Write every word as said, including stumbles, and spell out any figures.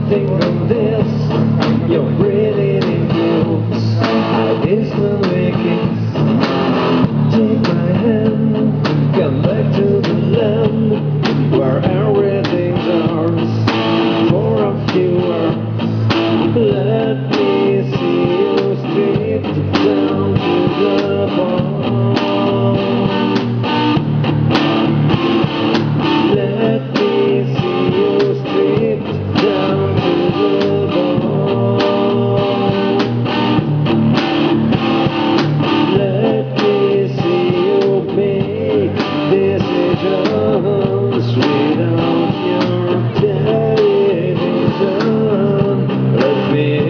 think of this. You're breathing in groups. I whisper waking. Take my hand, come back to the land where everything's ours. For a few hours, let me see you stripped down to the bone. Let me see you stripped down to the bone. Let me see you make decisions without your television. Let me